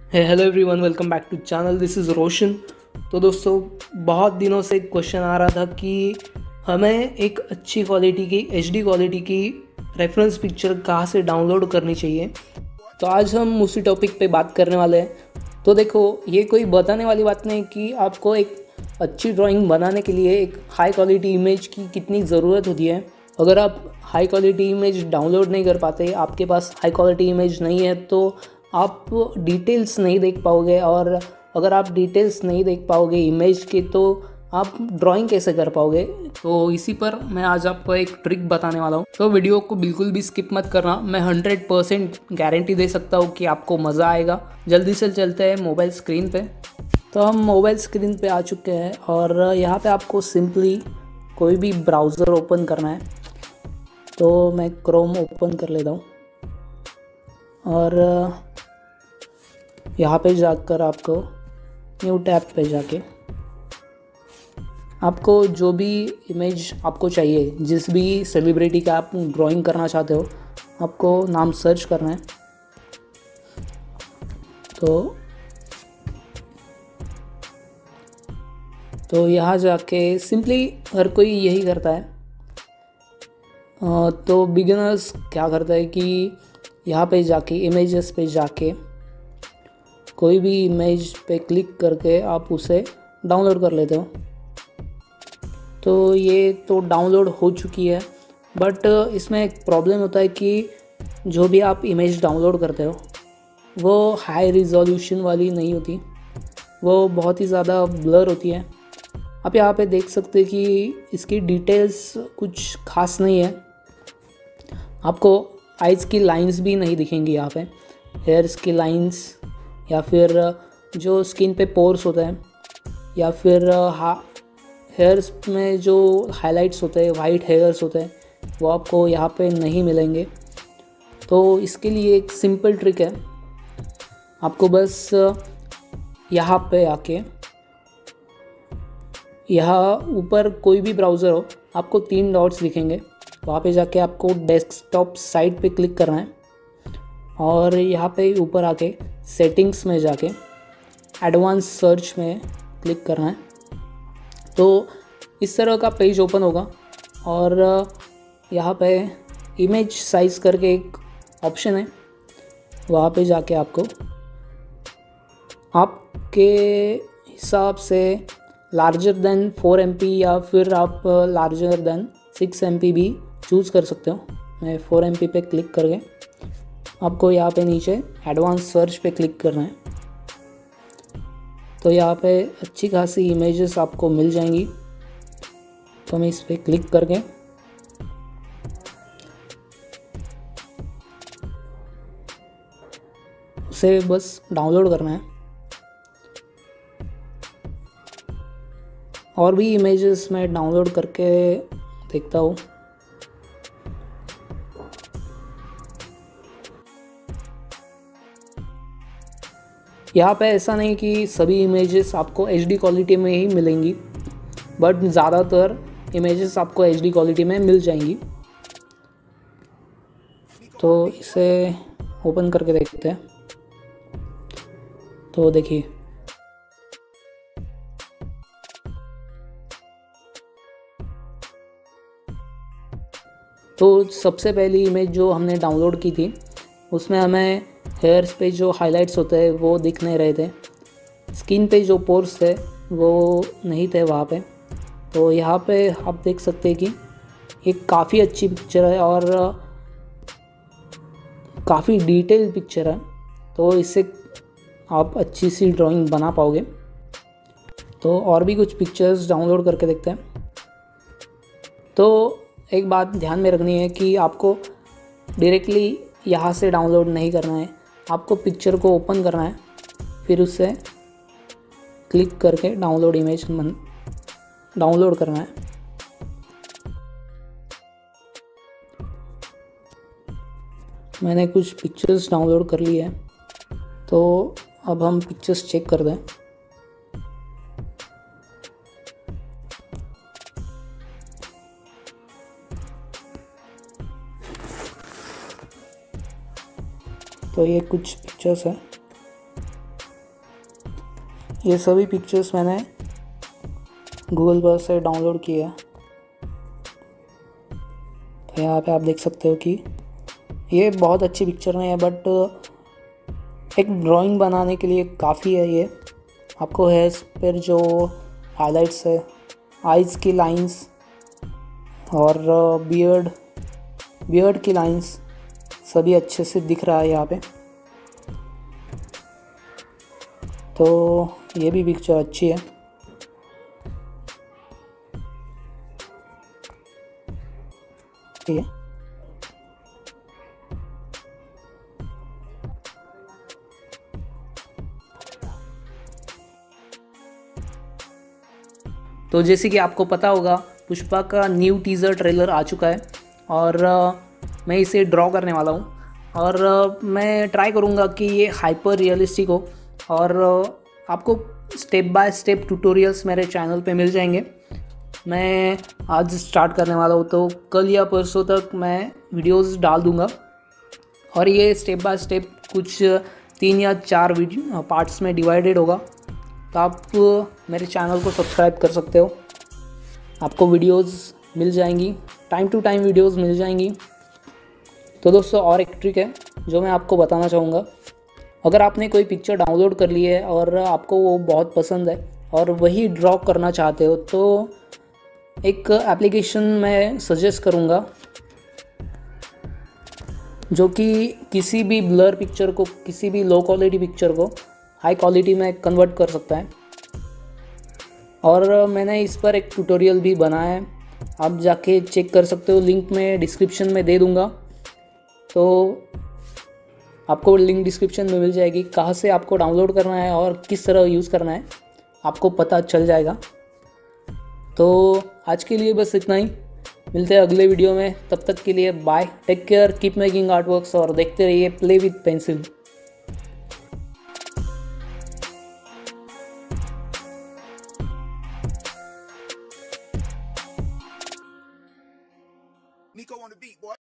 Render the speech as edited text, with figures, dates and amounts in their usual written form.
Hello everyone, welcome back to channel. This is Roshan. तो दोस्तों, बहुत दिनों से एक क्वेश्चन आ रहा था कि हमें एक अच्छी क्वालिटी की HD क्वालिटी की रेफरेंस पिक्चर कहाँ से डाउनलोड करनी चाहिए। तो आज हम उसी टॉपिक पे बात करने वाले हैं। तो देखो, ये कोई बताने वाली बात नहीं कि आपको एक अच्छी ड्राइंग बनाने के लिए एक हाई क्वालिटी इमेज की कितनी ज़रूरत होती है। अगर आप हाई क्वालिटी इमेज डाउनलोड नहीं कर पाते, आपके पास हाई क्वालिटी इमेज नहीं है, तो आप डिटेल्स नहीं देख पाओगे। और अगर आप डिटेल्स नहीं देख पाओगे इमेज के, तो आप ड्राइंग कैसे कर पाओगे। तो इसी पर मैं आज आपको एक ट्रिक बताने वाला हूँ। तो वीडियो को बिल्कुल भी स्किप मत करना। मैं 100% गारंटी दे सकता हूँ कि आपको मज़ा आएगा। जल्दी से चलते हैं मोबाइल स्क्रीन पे। तो हम मोबाइल स्क्रीन पे आ चुके हैं और यहाँ पे आपको सिंपली कोई भी ब्राउज़र ओपन करना है। तो मैं क्रोम ओपन कर लेता हूँ और यहाँ पे जाकर आपको न्यू टैब पे जाके आपको जो भी इमेज आपको चाहिए, जिस भी सेलिब्रिटी का आप ड्राइंग करना चाहते हो, आपको नाम सर्च करना है। तो यहाँ जाके सिंपली हर कोई यही करता है। तो बिगिनर्स क्या करता है कि यहाँ पे जाके इमेजेस पे जाके कोई भी इमेज पे क्लिक करके आप उसे डाउनलोड कर लेते हो। तो ये तो डाउनलोड हो चुकी है, बट इसमें एक प्रॉब्लम होता है कि जो भी आप इमेज डाउनलोड करते हो वो हाई रिजोल्यूशन वाली नहीं होती, वो बहुत ही ज़्यादा ब्लर होती है। आप यहाँ पे देख सकते हैं कि इसकी डिटेल्स कुछ खास नहीं है। आपको आइज़ की लाइंस भी नहीं दिखेंगी यहाँ पे, हेयर्स की लाइंस, या फिर जो स्किन पे पोर्स होते हैं, या फिर हेयर्स में जो हाइलाइट्स होते हैं, वाइट हेयर्स होते हैं, वो आपको यहाँ पे नहीं मिलेंगे। तो इसके लिए एक सिंपल ट्रिक है। आपको बस यहाँ पे आके, यहाँ ऊपर कोई भी ब्राउज़र हो, आपको 3 डॉट्स दिखेंगे। वहाँ पे जाके आपको डेस्कटॉप साइट पे क्लिक करना है और यहाँ पे ऊपर आके सेटिंग्स में जाके एडवांस सर्च में क्लिक करना है। तो इस तरह का पेज ओपन होगा और यहाँ पे इमेज साइज़ करके एक ऑप्शन है। वहाँ पे जाके आपको आपके हिसाब से लार्जर देन 4 MB या फिर आप लार्जर देन 6 MB भी चूज़ कर सकते हो। मैं 4 MB पे क्लिक करके आपको यहाँ पे नीचे एडवांस सर्च पे क्लिक करना है। तो यहाँ पे अच्छी खासी इमेजेस आपको मिल जाएंगी। तो मैं इस पर क्लिक करके उसे बस डाउनलोड करना है। और भी इमेजेस मैं डाउनलोड करके देखता हूँ। यहाँ पे ऐसा नहीं कि सभी इमेजेस आपको HD क्वालिटी में ही मिलेंगी, बट ज़्यादातर इमेजेस आपको HD क्वालिटी में मिल जाएंगी। तो इसे ओपन करके देखते हैं। तो देखिए, तो सबसे पहली इमेज जो हमने डाउनलोड की थी, उसमें हमें हेयर्स पे जो हाइलाइट्स होते हैं वो दिख नहीं रहे थे, स्किन पे जो पोर्स थे वो नहीं थे वहाँ पे। तो यहाँ पे आप देख सकते हैं कि एक काफ़ी अच्छी पिक्चर है और काफ़ी डिटेल पिक्चर है। तो इससे आप अच्छी सी ड्राइंग बना पाओगे। तो और भी कुछ पिक्चर्स डाउनलोड करके देखते हैं। तो एक बात ध्यान में रखनी है कि आपको डायरेक्टली यहाँ से डाउनलोड नहीं करना है। आपको पिक्चर को ओपन करना है, फिर उससे क्लिक करके डाउनलोड इमेज डाउनलोड करना है। मैंने कुछ पिक्चर्स डाउनलोड कर ली है। तो अब हम पिक्चर्स चेक कर दें। तो ये कुछ पिक्चर्स हैं। ये सभी पिक्चर्स मैंने गूगल पर से डाउनलोड किए हैं। तो यहाँ पे आप देख सकते हो कि ये बहुत अच्छी पिक्चर नहीं है, बट एक ड्राइंग बनाने के लिए काफ़ी है ये। आपको हेयर्स पर जो हाइलाइट्स है, आइज़ की लाइंस और बियर्ड की लाइंस सभी अच्छे से दिख रहा है यहाँ पे। तो ये भी पिक्चर अच्छी है। ठीक है, तो जैसे कि आपको पता होगा, पुष्पा का न्यू टीज़र ट्रेलर आ चुका है और मैं इसे ड्रॉ करने वाला हूँ और मैं ट्राई करूँगा कि ये हाइपर रियलिस्टिक हो और आपको स्टेप बाय स्टेप ट्यूटोरियल्स मेरे चैनल पे मिल जाएंगे। मैं आज स्टार्ट करने वाला हूँ, तो कल या परसों तक मैं वीडियोस डाल दूँगा और ये स्टेप बाय स्टेप कुछ 3 या 4 वीडियो पार्ट्स में डिवाइडेड होगा। तो आप मेरे चैनल को सब्सक्राइब कर सकते हो, आपको वीडियोस मिल जाएंगी, टाइम टू टाइम वीडियोस मिल जाएंगी। तो दोस्तों, और एक ट्रिक है जो मैं आपको बताना चाहूँगा। अगर आपने कोई पिक्चर डाउनलोड कर ली है और आपको वो बहुत पसंद है और वही ड्रॉ करना चाहते हो, तो एक एप्लीकेशन मैं सजेस्ट करूँगा जो कि किसी भी ब्लर पिक्चर को, किसी भी लो क्वालिटी पिक्चर को हाई क्वालिटी में कन्वर्ट कर सकता है। और मैंने इस पर एक ट्यूटोरियल भी बनाया है, आप जाके चेक कर सकते हो, लिंक मैं डिस्क्रिप्शन में दे दूँगा। तो आपको लिंक डिस्क्रिप्शन में मिल जाएगी, कहाँ से आपको डाउनलोड करना है और किस तरह यूज़ करना है आपको पता चल जाएगा। तो आज के लिए बस इतना ही, मिलते हैं अगले वीडियो में। तब तक के लिए bye, take care, keep making artworks और देखते रहिए play with pencil. Nico on the beat, boy.